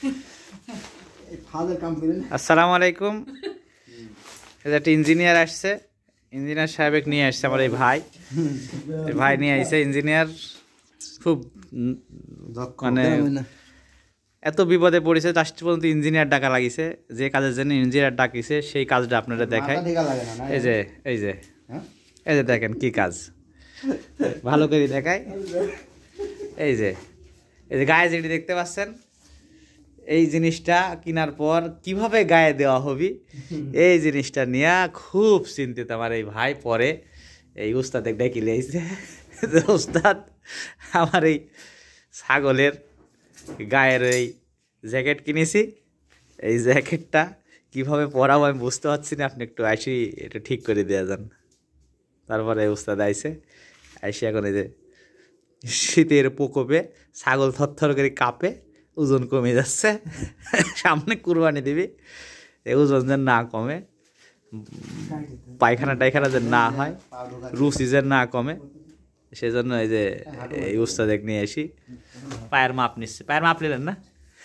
আসসালামু আলাইকুম। একটা ইঞ্জিনিয়ার আসছে, ইঞ্জিনিয়ার সাহেব নিয়ে আসছে আমার এই ভাই। ভাই নিয়ে আসছে ইঞ্জিনিয়ার, খুব মানে এত বিপদে পড়েছে লাস্ট পর্যন্ত ইঞ্জিনিয়ার ডাকা লাগিছে। যে কাজের জন্য ইঞ্জিনিয়ার ডাকিছে সেই কাজটা আপনারা দেখায়। এই যে এই যে এই যে দেখেন কি কাজ, ভালো করে দেখায়। এই যে এই যে গায়ে যেটি দেখতে পাচ্ছেন, এই জিনিসটা কেনার পর কিভাবে গায়ে দেওয়া হবে এই জিনিসটা নিয়ে খুব চিন্তিত আমার এই ভাই। পরে এই উস্তাদ ডেকে লিয়েছে, উস্তাদ আমার এই ছাগলের গায়ের এই জ্যাকেট কিনেছি, এই জ্যাকেটটা কিভাবে পরাবো আমি বুঝতে পারছি না, আপনি একটু আসি এটা ঠিক করে দেওয়া যান। তারপরে উস্তাদ আইসে, আইসি এখন এই যে শীতের প্রকোপে ছাগল থরথর করে কাঁপে, ওজন কমে যাচ্ছে, সামনে কুরবানি দিবি, এই ওজন যেন না কমে, পায়খানা টাইখানা যেন না হয়, রুচি যেন না কমে, সেজন্য এই যে এই উস্তাদ নিয়ে আসি। পায়ের মাপ নিচ্ছে, পায়ের মাপ নিলেন না?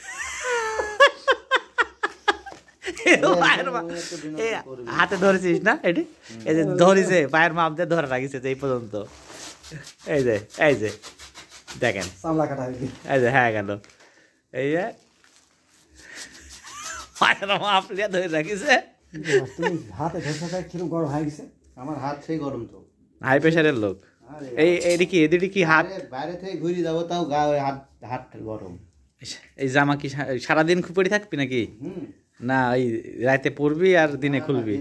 হাতে ধরেছিস না এটি? এই যে ধরেছে, পায়ের মাপ দিয়ে ধরে রাখিছে যে এই পর্যন্ত। এই যে এই যে দেখেন, এই যে হ্যাঁ গেল, এই যে পায়ের মাপ দিয়ে ধরে রাখিছে। আমার হাত সেই গরম তো, হাই প্রেশারের লোক। এই এদিকে এদিকে কি হাত বাইরে থেকে ঘুরে যাবো তাও গায়ে হাত গরম। এই জামা কি সারাদিন পরে থাকবি নাকি? না এই রাতে পরবি আর দিনে খুলবি?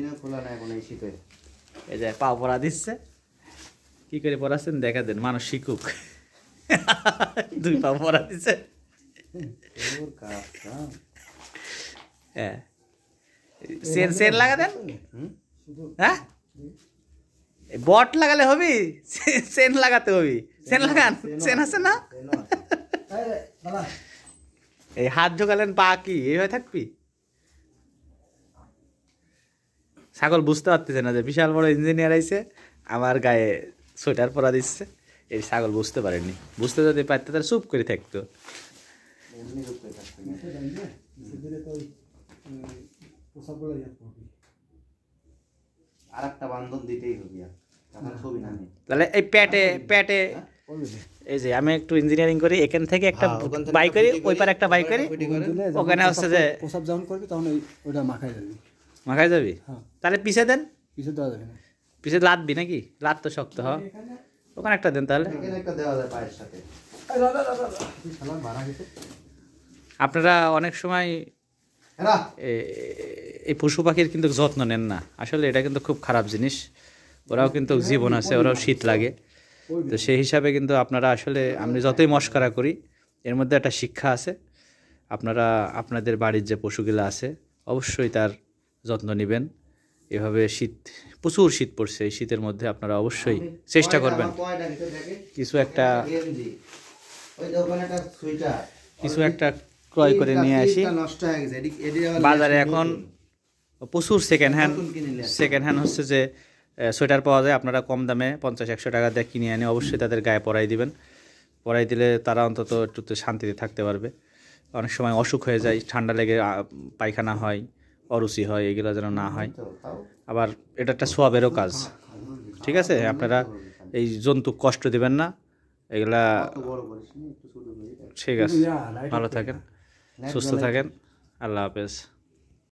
এই যে পা পরা দিচ্ছে, কি করে পড়াচ্ছেন দেখা দেন, মানুষ শিখুক। দুই পা পরা দিচ্ছে। হ্যাঁ সেন সেন লাগা দেন। হ্যাঁ বট লাগালে হবি, সেন লাগাতে হবি। সেন লাগান, সেন আছে না? এই হাত ঢোকালেন, পা কি এইভাবে থাকবি? ছাগল বুঝতে পারতেছে না যে বিশাল বড় ইঞ্জিনিয়ার আইছে, আমার গায়ে সোয়েটার পরা দিচ্ছে। এই ছাগল বুঝতে পারেনি, বুঝতে যদি পারতো তাহলে চুপ করে থাকতো। আরেকটা বান্ধন দিতেই হবে, তাহলে এই পেটে পেটে এই যে আমি একটু ইঞ্জিনিয়ারিং করি, এখান থেকে একটা বাই করি, ওই পারে একটা বাই করি, ওখানে হচ্ছে যে প্রসাব যখন করবি তখন ওইটা মাখাই যাবি। মাখাই যাবি? তাহলে পিছে দেন, পিছে দেওয়া যাবে না, পিছে লাদবি নাকি? লাদ তো শক্ত হয়, ওখানে একটা দেন তাহলে। আপনারা অনেক সময় এই পশু পাখির কিন্তু যত্ন নেন না, আসলে এটা কিন্তু খুব খারাপ জিনিস। ওরাও কিন্তু জীবন আছে, ওরাও শীত লাগে, তো সেই হিসাবে কিন্তু আপনারা আসলে আমি যতই মস্করা করি এর মধ্যে একটা শিক্ষা আছে। আপনারা আপনাদের বাড়ির যে পশুগুলো আছে অবশ্যই তার যত্ন নেবেন। এভাবে শীত, প্রচুর শীত পড়ছে, এই শীতের মধ্যে আপনারা অবশ্যই চেষ্টা করবেন কিছু একটা ক্রয় করে নিয়ে আসি। বাজারে এখন প্রচুর সেকেন্ড হ্যান্ড হচ্ছে যে সোয়েটার পাওয়া যায়, আপনারা কম দামে 50-100 টাকা দিয়ে কিনে এনে অবশ্যই তাদের গায়ে পরাই দিবেন। পরাই দিলে তারা অন্তত একটু শান্তিতে থাকতে পারবে। অনেক সময় অসুখ হয়ে যায়, ঠান্ডা লেগে পায়খানা হয়, অরুচি হয়, এগুলো যেন না হয়। আবার এটা একটা সোয়াবেরও কাজ, ঠিক আছে? আপনারা এই জন্তু কষ্ট দিবেন না, এগুলা ঠিক আছে। ভালো থাকেন, সুস্থ থাকেন, আল্লাহ হাফেজ।